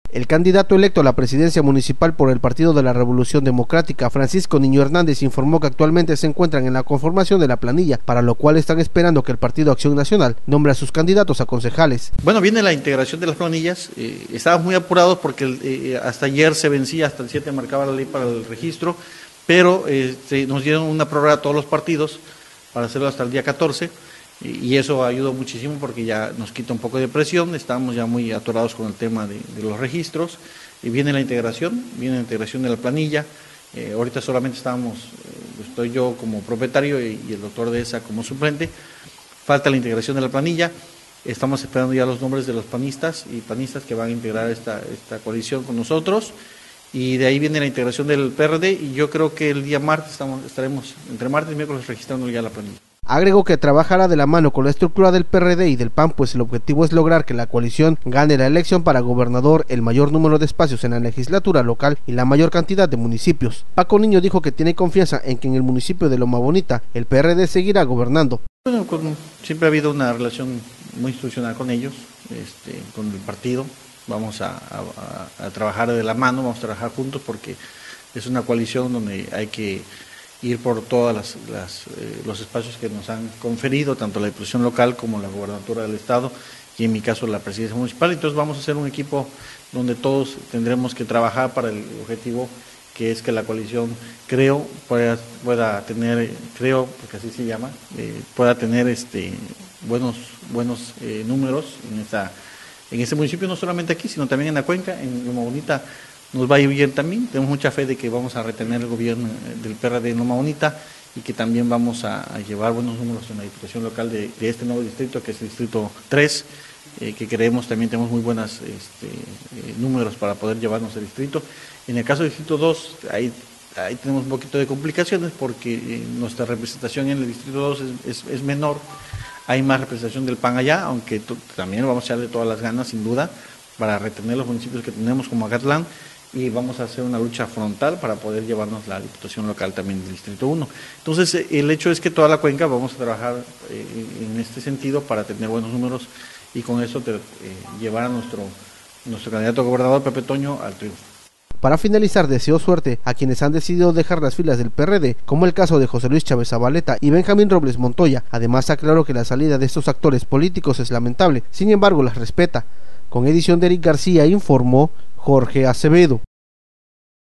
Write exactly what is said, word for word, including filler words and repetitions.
El candidato electo a la presidencia municipal por el Partido de la Revolución Democrática, Francisco Niño Hernández, informó que actualmente se encuentran en la conformación de la planilla, para lo cual están esperando que el Partido Acción Nacional nombre a sus candidatos a concejales. Bueno, viene la integración de las planillas. Eh, estábamos muy apurados porque eh, hasta ayer se vencía, hasta el siete marcaba la ley para el registro, pero eh, se, nos dieron una prórroga a todos los partidos para hacerlo hasta el día catorce. Y eso ayudó muchísimo porque ya nos quita un poco de presión, estamos ya muy atorados con el tema de, de los registros, y viene la integración, viene la integración de la planilla. Eh, ahorita solamente estamos, eh, estoy yo como propietario y, y el doctor Deza como suplente, falta la integración de la planilla, estamos esperando ya los nombres de los panistas y panistas que van a integrar esta, esta coalición con nosotros, y de ahí viene la integración del P R D, y yo creo que el día martes estamos, estaremos entre martes y miércoles registrando ya la planilla. Agregó que trabajará de la mano con la estructura del P R D y del P A N, pues el objetivo es lograr que la coalición gane la elección para gobernador, el mayor número de espacios en la legislatura local y la mayor cantidad de municipios. Paco Niño dijo que tiene confianza en que en el municipio de Loma Bonita el P R D seguirá gobernando. Bueno, con, siempre ha habido una relación muy institucional con ellos, este, con el partido. Vamos a, a, a trabajar de la mano, vamos a trabajar juntos porque es una coalición donde hay que ir por todos las, las, eh, los espacios que nos han conferido, tanto la Diputación local como la Gobernatura del Estado, y en mi caso la Presidencia Municipal. Entonces vamos a hacer un equipo donde todos tendremos que trabajar para el objetivo que es que la coalición, creo, pueda, pueda tener, creo, porque así se llama, eh, pueda tener este, buenos, buenos eh, números en, esta, en este municipio, no solamente aquí, sino también en la cuenca, en Loma Bonita. Nos va a ir bien también, tenemos mucha fe de que vamos a retener el gobierno del P R D en Loma Bonita y que también vamos a, a llevar buenos números en la Diputación local de, de este nuevo distrito, que es el distrito tres, eh, que creemos también tenemos muy buenos este, eh, números para poder llevarnos el distrito. En el caso del distrito dos, ahí, ahí tenemos un poquito de complicaciones porque eh, nuestra representación en el distrito dos es, es, es menor, hay más representación del P A N allá, aunque también vamos a echarle todas las ganas, sin duda, para retener los municipios que tenemos como Agatlán, y vamos a hacer una lucha frontal para poder llevarnos la Diputación local también del Distrito uno. Entonces, el hecho es que toda la cuenca vamos a trabajar eh, en este sentido para tener buenos números y con eso te, eh, llevar a nuestro, nuestro candidato a gobernador, Pepe Toño, al triunfo. Para finalizar, deseó suerte a quienes han decidido dejar las filas del P R D, como el caso de José Luis Chávez Zabaleta y Benjamín Robles Montoya. Además, aclaró que la salida de estos actores políticos es lamentable, sin embargo las respeta. Con edición de Eric García, informó Jorge Acevedo.